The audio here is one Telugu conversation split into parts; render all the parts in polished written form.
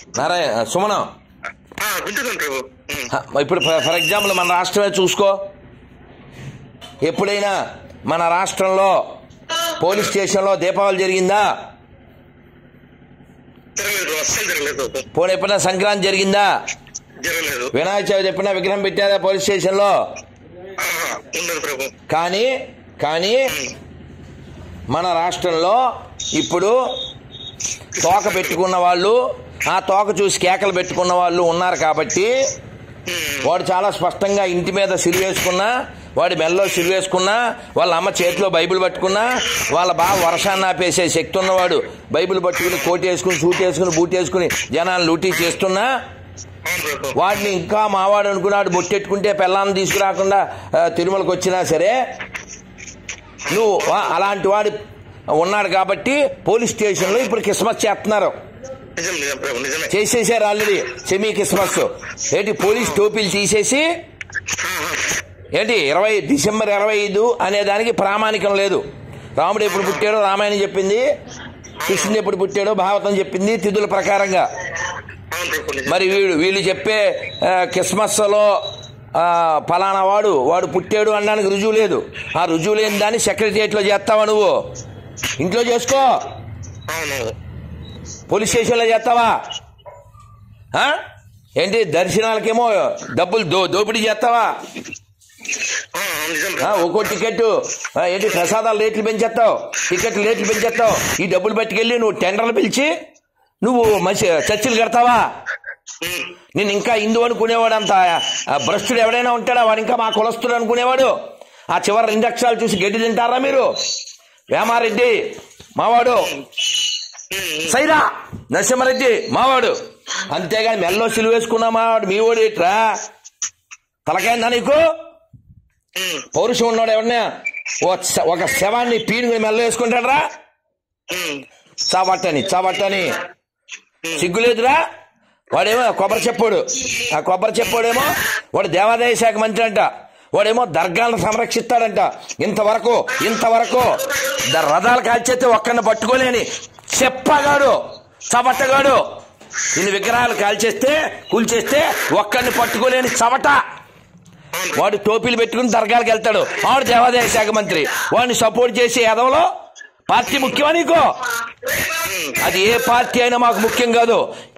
నారాయణ సుమనం వింటున్నాను ప్రభు. ఇప్పుడు ఫర్ ఎగ్జాంపుల్ మన రాష్ట్రమే చూసుకో. ఎప్పుడైనా మన రాష్ట్రంలో పోలీస్ స్టేషన్లో దీపావళి జరిగిందా? జరగలేదు, అస్సలు జరగలేదు. పోనీ ఎప్పుడైనా సంక్రాంతి జరిగిందా? జరగలేదు. వినాయక చవితి ఎప్పుడైనా విగ్రహం పెట్టారా పోలీస్ స్టేషన్లో? ఉండదు ప్రభు. కానీ మన రాష్ట్రంలో ఇప్పుడు తోక పెట్టుకున్న వాళ్ళు, ఆ తోక చూసి కేకలు పెట్టుకున్న వాళ్ళు ఉన్నారు కాబట్టి వాడు చాలా స్పష్టంగా ఇంటి మీద సిరివేసుకున్నా, వాడి మెల్లో సిరివేసుకున్నా, వాళ్ళ అమ్మ చేతిలో బైబిల్ పట్టుకున్నా, వాళ్ళ బావ వర్షాన్ని ఆపేసే శక్తి ఉన్నవాడు బైబిల్ పట్టుకుని కోట్ వేసుకుని సూట్ వేసుకుని బూట్ వేసుకుని జనాన్ని లూటీ చేస్తున్నా, వాడిని ఇంకా మావాడు అనుకున్నాడు బొట్టెట్టుకుంటే పెళ్ళాన్ని తీసుకురాకుండా తిరుమలకు వచ్చినా సరే నువ్వు అలాంటి వాడు ఉన్నాడు కాబట్టి పోలీస్ స్టేషన్లో ఇప్పుడు క్రిస్మస్ చేస్తున్నారు. చేసేసారు ఆల్రెడీ సెమీ క్రిస్మస్. ఏంటి పోలీస్ టోపీలు తీసేసి ఏంటి డిసెంబర్ 25 అనే దానికి ప్రామాణికం లేదు. రాముడు ఎప్పుడు పుట్టాడో రామాయణం చెప్పింది, కృష్ణుడు ఎప్పుడు పుట్టాడో భాగవతం చెప్పింది తిథుల ప్రకారంగా. మరి వీళ్ళు చెప్పే క్రిస్మస్ లో ఫలానా వాడు పుట్టాడు అనడానికి రుజువు లేదు. ఆ రుజువు లేని దాన్ని సెక్రటరియట్ లో చేస్తావా? నువ్వు ఇంట్లో చేసుకో, పోలీస్ స్టేషన్లో చేస్తావా? ఏంటి దర్శనాలకేమో డబ్బులు దోపిడీ చేస్తావా? ఒక్కో టికెట్ ఏంటి ప్రసాదాల రేట్లు పెంచేస్తావు, టికెట్ రేట్లు పెంచేస్తావు. ఈ డబ్బులు పట్టుకెళ్ళి నువ్వు టెండర్లు పిలిచి నువ్వు మంచి చర్చిలు కడతావా? నేను ఇంకా హిందూ అనుకునేవాడు అంత భ్రష్టుడు ఎవడైనా ఉంటాడా? వాడు ఇంకా మా కులస్తుడు అనుకునేవాడు. ఆ చివరి 2 అక్షరాలు చూసి గడ్డి తింటారా మీరు? వేమారెడ్డి మావాడు, సైరా నరసింహారెడ్డి మావాడు, అంతేగాని మెల్లో సిలువ వేసుకున్నా మావాడు మీ ఓడి ఇట్రా తలకైందా నీకు? పౌరుషం ఉన్నాడు ఎవడన్నా ఒక శవాన్ని పీనుగుని మెల్ల వేసుకుంటాడరా? చావట్టని సిగ్గులేదురా? వాడేమో కొబ్బరి చెప్పాడు, ఆ కొబ్బరి చెప్పాడేమో వాడు దేవాదాయ శాఖ మంత్రి అంట, వాడేమో దర్గాలను సంరక్షిస్తాడంట. ఇంతవరకు రథాలు కాల్చేస్తే ఒక్కడిని పట్టుకోలేని చెప్పగాడు చవటగాడు. ఇన్ని విగ్రహాలు కూల్చేస్తే ఒక్కడిని పట్టుకోలేని చవట వాడు టోపీలు పెట్టుకుని దర్గాలకు వెళ్తాడు. వాడు దేవాదాయ శాఖ మంత్రి. వాడిని సపోర్ట్ చేసే ఎదవలో పార్టీ ముఖ్యమా నీకు? అది ఏ పార్టీ అయినా మాకు ముఖ్యం కాదు,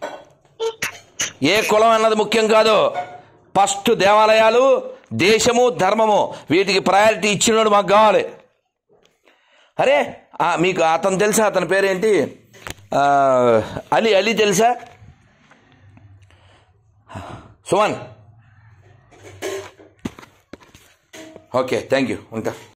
ఏ కులం అన్నది ముఖ్యం కాదు. ఫస్ట్ దేవాలయాలు, దేశము, ధర్మము వీటికి ప్రయారిటీ ఇచ్చినోడు మాకు కావాలి. అరే మీకు అతను తెలుసా? అతని పేరేంటి? అలీ తెలుసా? సుమన్. ఓకే, థ్యాంక్ యూ, ఉంటా.